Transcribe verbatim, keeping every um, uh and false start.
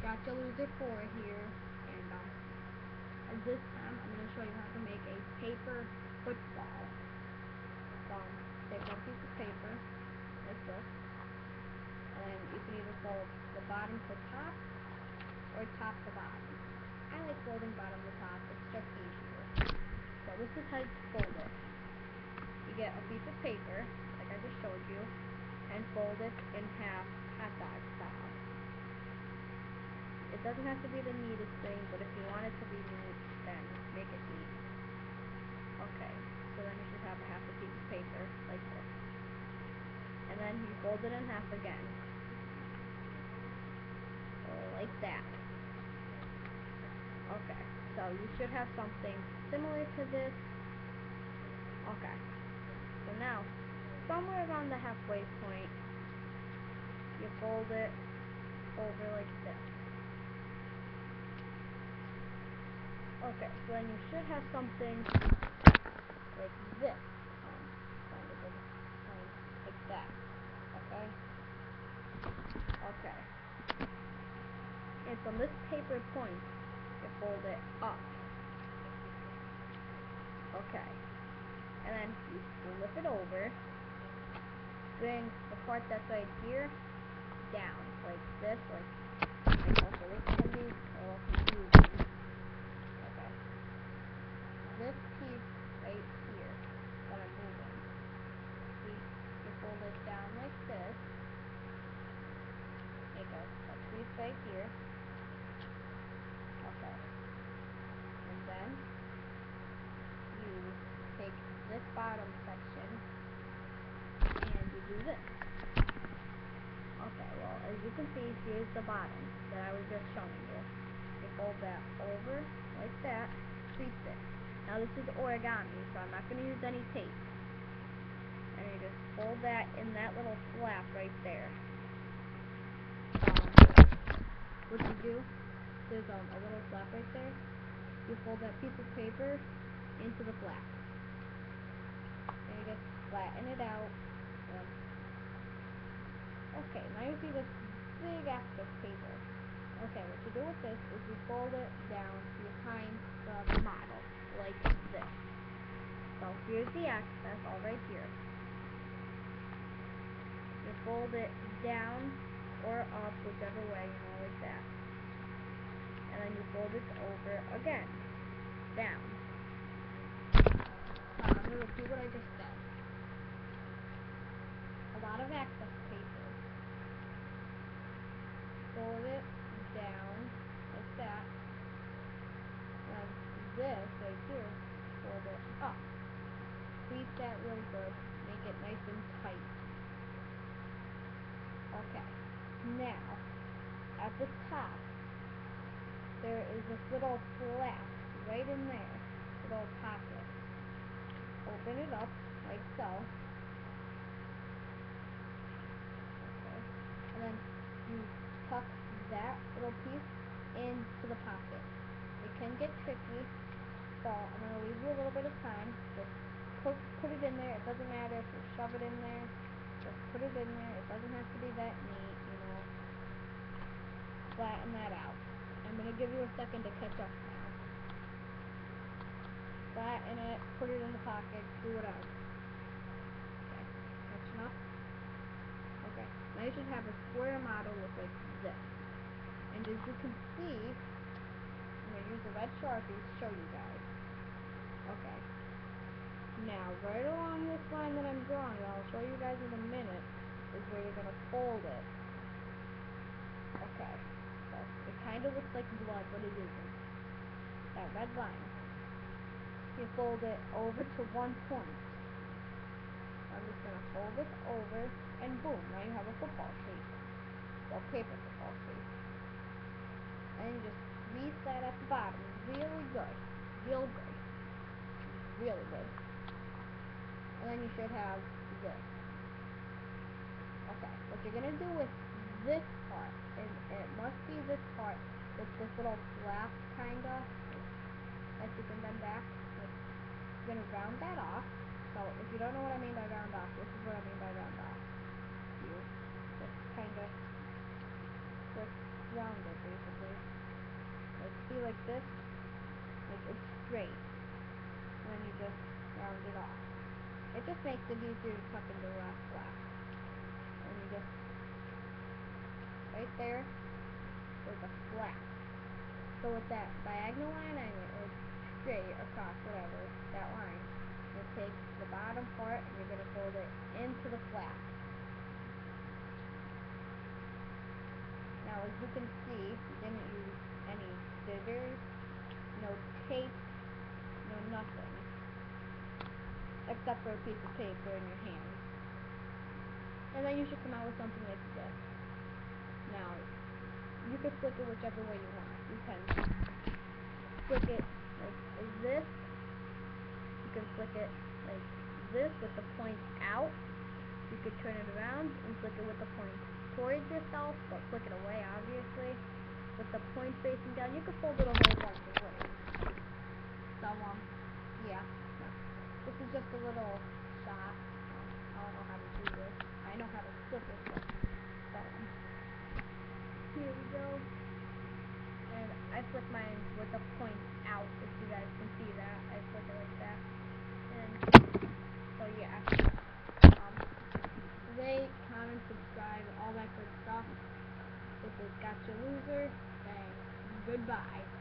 got the loser four here, and um, and this time I'm going to show you how to make a paper football. So um, take one piece of paper, like this, and then you can either fold the bottom to top, or top to bottom. I like folding bottom to top, it's just easier. So this is how you fold it. You get a piece of paper, like I just showed you, and fold it in half, hot dog style. It doesn't have to be the neatest thing, but if you want it to be neat, then make it neat. Okay, so then you should have a half a piece of paper, like this. And then you fold it in half again. Like that. Okay, so you should have something similar to this. Okay, so now, somewhere around the halfway point, you fold it over like this. Okay, so then you should have something like this. Um, kind of like that. Okay? Okay. And from this paper point, you fold it up. Okay. And then you flip it over. Bring the part that's right here down, like this, like like also this can be a little confusing. Okay. This piece right here that I'm moving. See, you fold it down like this. Make a, a piece right here. Okay. And then you take this bottom section and you do this. Okay, well, as you can see, here's the bottom that I was just showing you. You fold that over like that, crease it. Now this is origami, so I'm not going to use any tape. And you just fold that in that little flap right there. Um, what you do, there's um, a little flap right there. You fold that piece of paper into the flap. And you just flatten it out. Um, okay, now you see this big excess paper. Okay, what you do with this is you fold it down behind the model, like this. So here's the excess, all right here. You fold it down or up, whichever way, you know, like that. And then you fold it over again, down. Now, I'm going to repeat what I just said. A lot of excess paper. Fold it down, like that. And this right here, fold it up. Squeeze that real good, make it nice and tight. Okay, now, at the top, there is this little flap right in there, little pocket. Open it up, like so. Okay, and then you tuck that little piece into the pocket. It can get tricky, so I'm going to leave you a little bit of time. Just put, put it in there. It doesn't matter if you shove it in there. Just put it in there. It doesn't have to be that neat, you know. Flatten that out. I'm going to give you a second to catch up now. Flatten it, put it in the pocket, do whatever. Okay, catching up? Okay, now you should have a square model look like this. And as you can see, I'm going to use the red Sharpie to show you guys. Okay. Now, right along this line that I'm drawing, I'll show you guys in a minute, is where you're going to fold it. Okay. So, it kind of looks like blood, but it isn't. That red line. You fold it over to one point. I'm just going to fold it over, and boom, now you have a football shape. Well, paper football shape. And you just squeeze that at the bottom really good. Real good. Really good. And then you should have this. Okay, what you're going to do with this part, and it must be this part, with this little flap, kind of, that you can bend back. Like, you're going to round that off. So, if you don't know what I mean by round off, this is what I mean by round off. You just kind of just round it, basically. see like this, like it's straight. And then you just round it off. It just makes it easier to tuck into a flap. And you just, right there, there's a flap. So with that diagonal line on it, or straight across whatever, that line, you take the bottom part and you're going to fold it into the flap. Now as you can see, we didn't use any scissors, no tape, no nothing, except for a piece of paper in your hand. And then you should come out with something like this. Now, you can flick it whichever way you want. You can flick it like this. You can flick it like this with the point out. You could turn it around and flick it with the point towards yourself, but flick it away, obviously. With the point facing down, you can fold it a whole bunch of ways. So, um, yeah. This is just a little shot. I don't know how to do this. I know how to flip it, but, but um, here we go. And I flick mine with the point out, if you guys can see that. I flick it like that. And, so yeah. Um, rate, comment, subscribe, all that good stuff. This is Gotcha Loser, saying goodbye.